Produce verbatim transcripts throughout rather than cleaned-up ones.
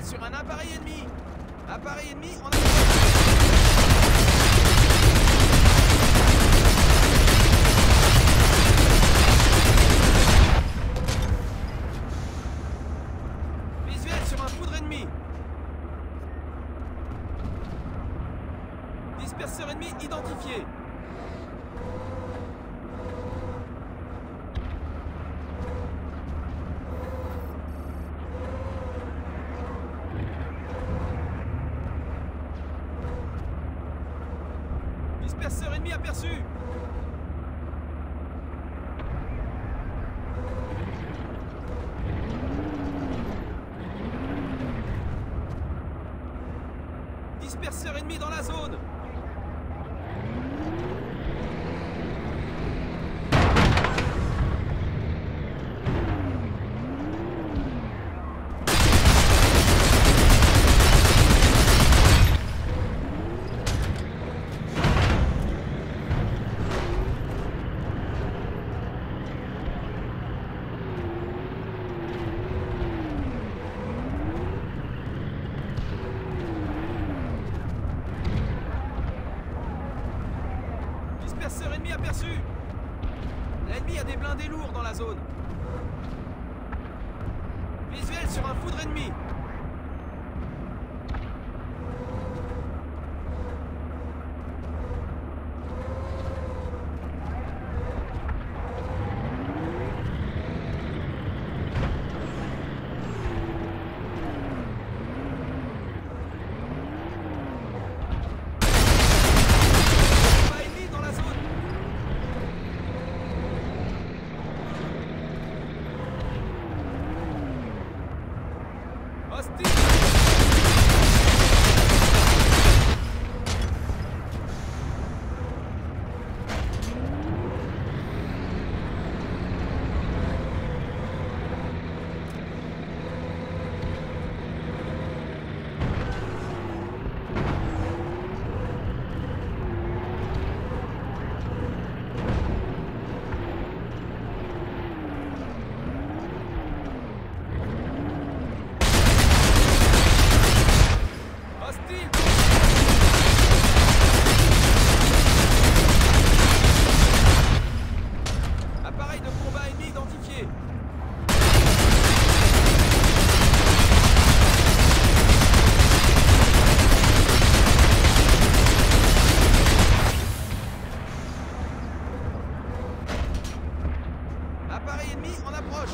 sur un appareil ennemi. Appareil ennemi en visuel sur un foudre ennemi. Disperseur ennemi identifié. Disperseur ennemi aperçu. Disperseur ennemi dans la zone. Disperseur ennemi aperçu. L'ennemi a des blindés lourds dans la zone. Visuel sur un foudre ennemi. Hostile. Appareil de combat ennemi identifié. Appareil ennemi en approche.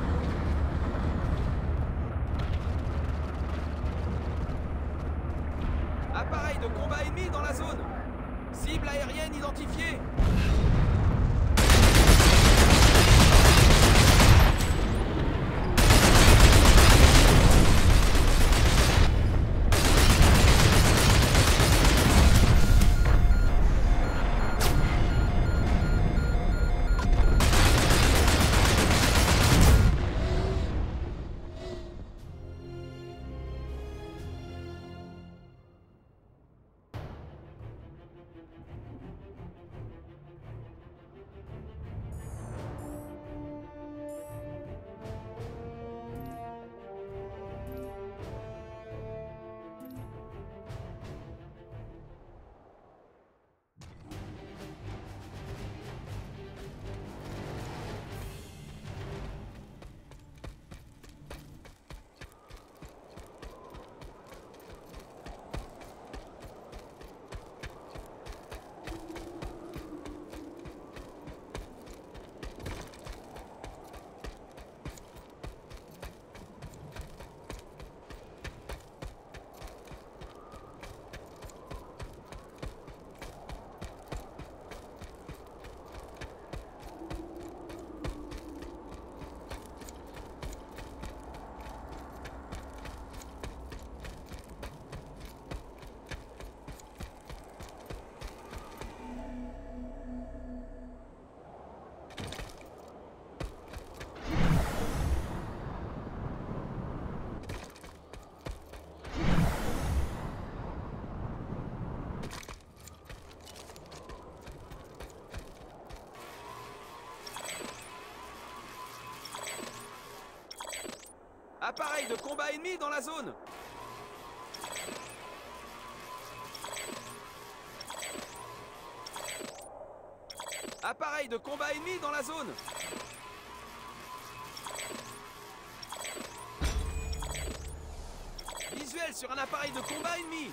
Appareil de combat ennemi dans la zone. Cible aérienne identifiée. Appareil de combat ennemi dans la zone. Appareil de combat ennemi dans la zone. Visuel sur un appareil de combat ennemi.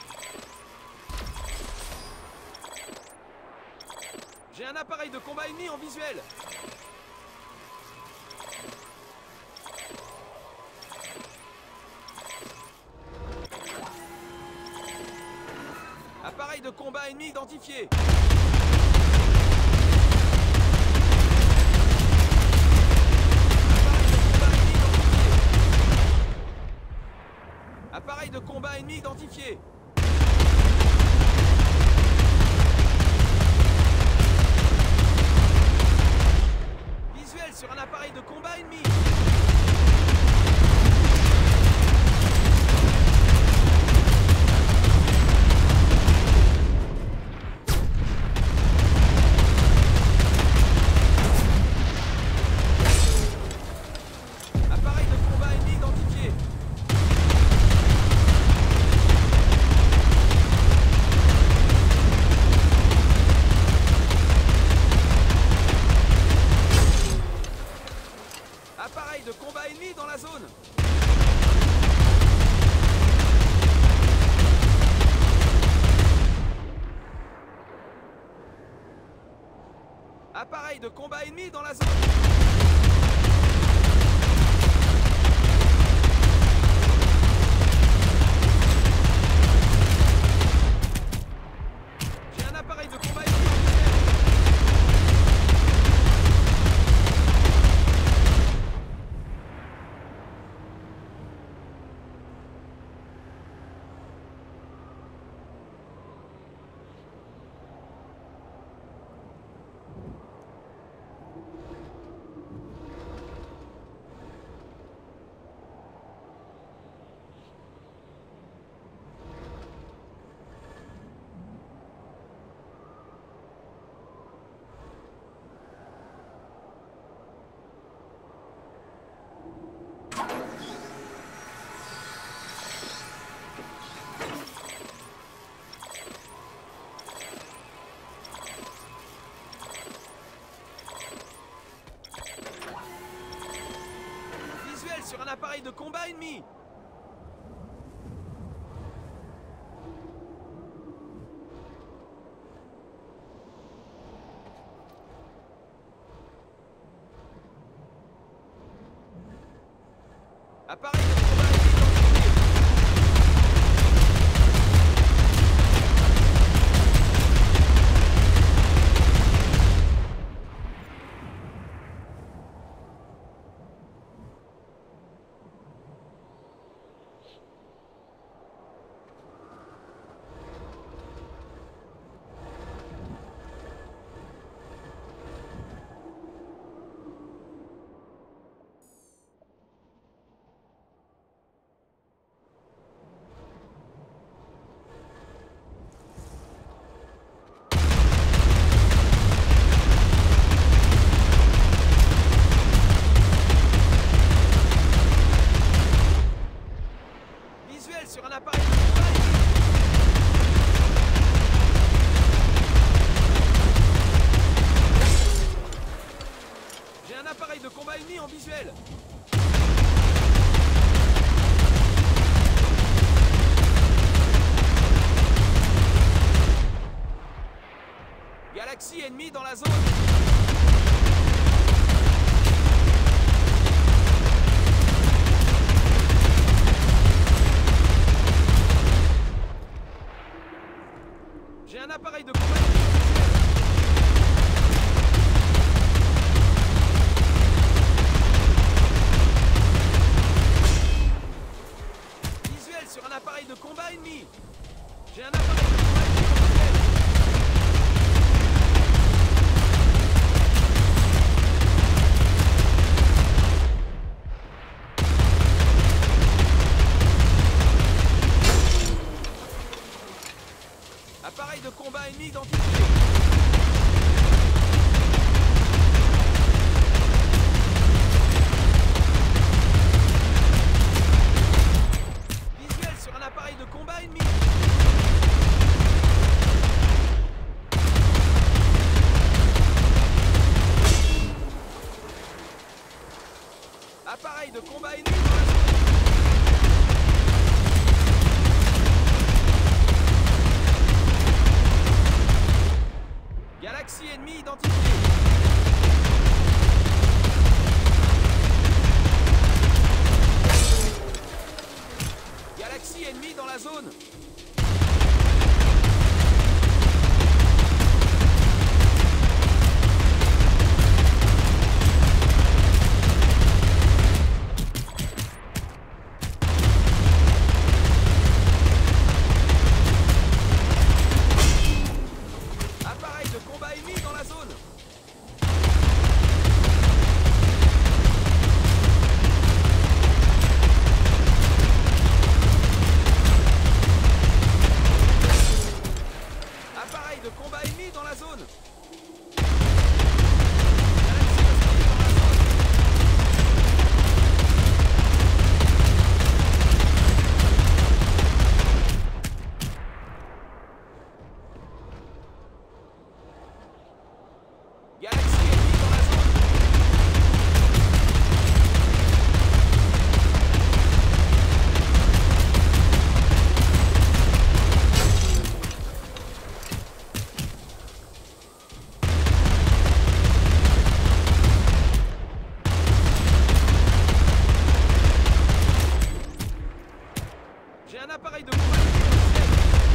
J'ai un appareil de combat ennemi en visuel. Appareil de combat ennemi identifié. Appareil de combat ennemi identifié. Visuel sur un appareil de combat ennemi. Appareil de combat ennemi identifié. Appareil de combat ennemi dans la zone. Appareil de combat ennemi dans la zone. J'ai un appareil de combat ennemi. Sur un appareil de combat ennemi. Appareil de combat ennemi identifié. Sur un appareil de combat ennemi. J'ai un appareil de combat ennemi en visuel. Galaxie ennemie dans la zone. J'ai un appareil de combat ennemi. Visuel sur un appareil de combat ennemi. J'ai un appareil de combat ennemi. Appareil de combat ennemi identifié. Visuel sur un appareil de combat ennemi. Appareil de combat ennemi dans la zone. Galaxie ennemie identifiée. Galaxie ennemie dans la zone. Appareil de combat ennemi dans la zone. Appareil de combat ennemi dans la zone. Galaxie hostile dans la zone. Galaxie ennemie dans la zone. J'ai un appareil de combat ennemi au ciel.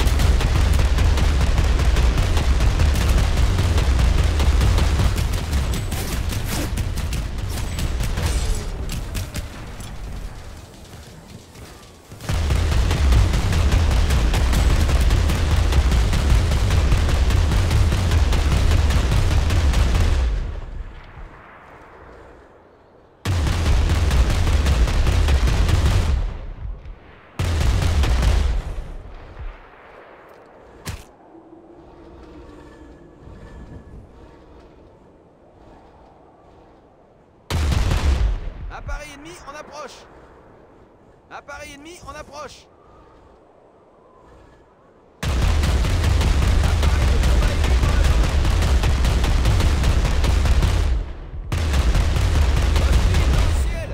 Appareil ennemi en approche. Appareil ennemi en approche. Appareil de combat ennemi dans la zone. Hostile dans le ciel.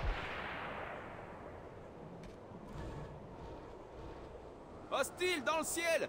Hostile dans le ciel.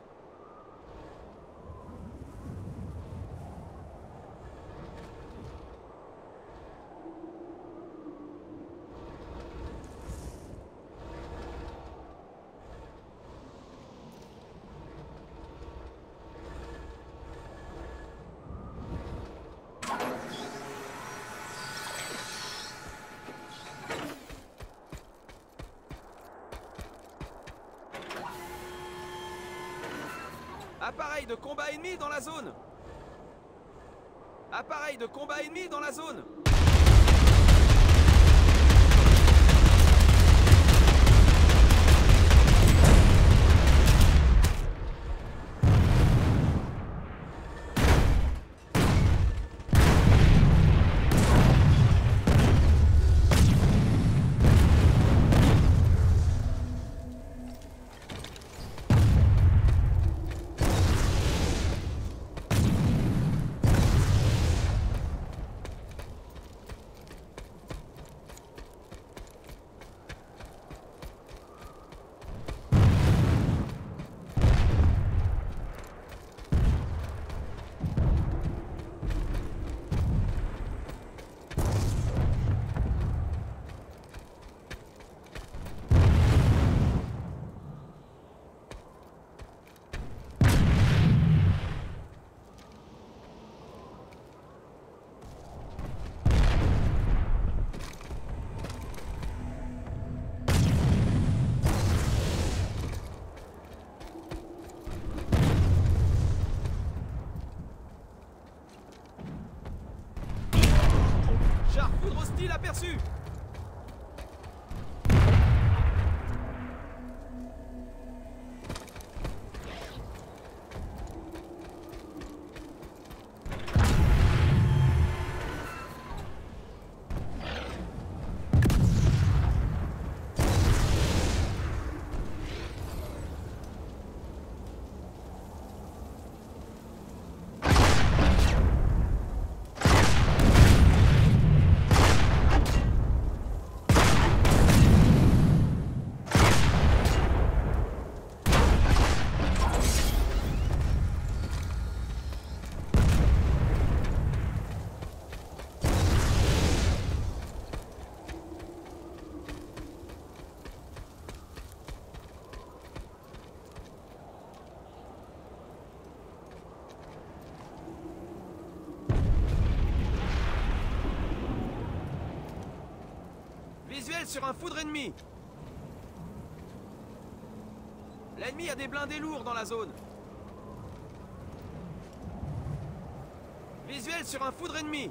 Appareil de combat ennemi dans la zone. Appareil de combat ennemi dans la zone. Visuel sur un foudre ennemi. L'ennemi a des blindés lourds dans la zone. Visuel sur un foudre ennemi.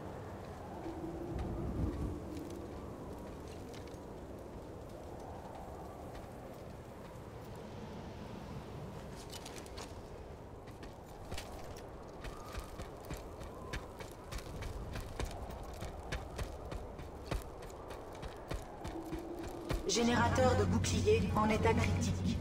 Générateur de bouclier en état critique.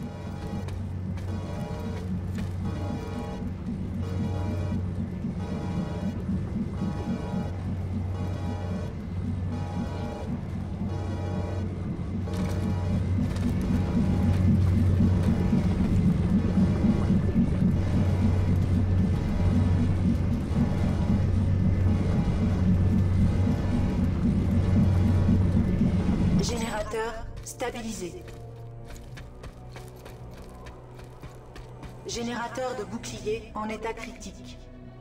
Générateur stabilisé. Générateur de bouclier en état critique.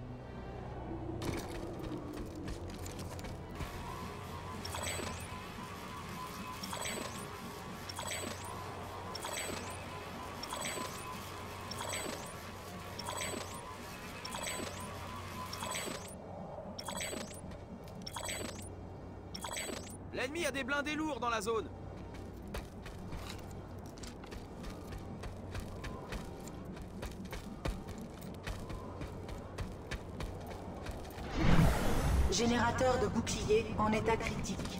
L'ennemi a des blindés lourds dans la zone. Générateur de bouclier en état critique.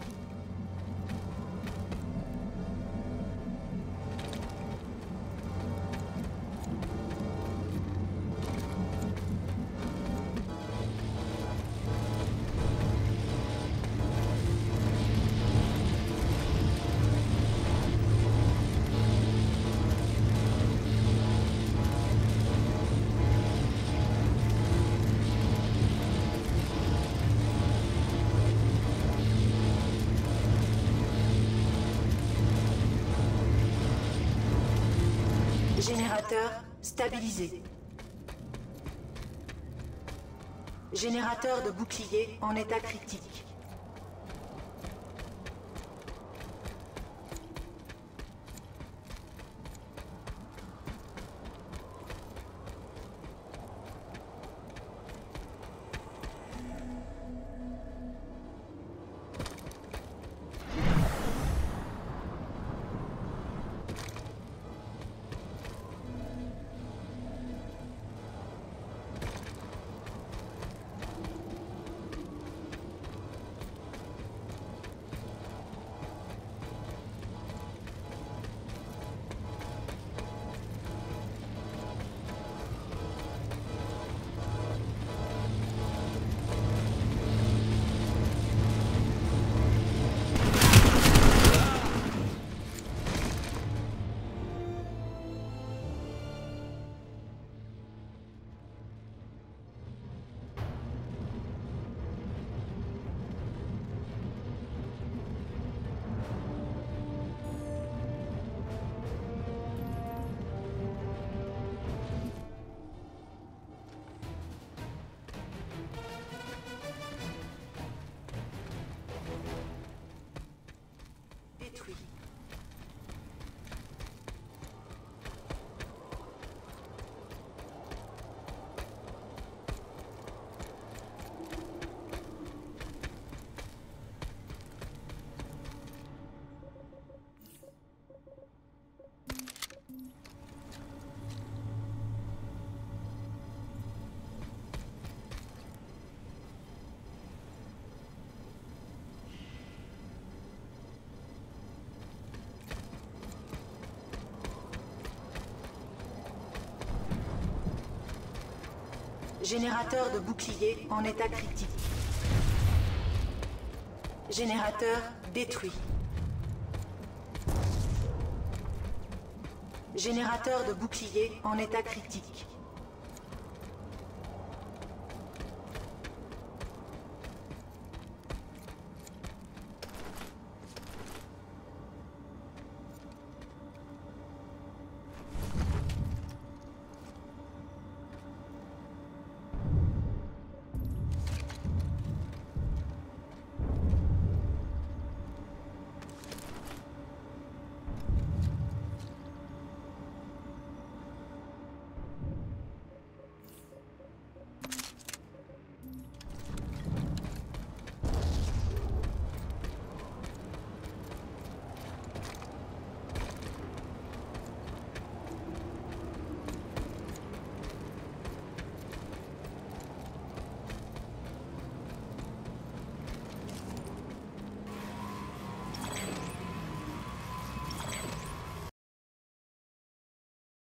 Générateur stabilisé. Générateur de bouclier en état critique. Détruit. Générateur de bouclier en état critique. Générateur détruit. Générateur de bouclier en état critique.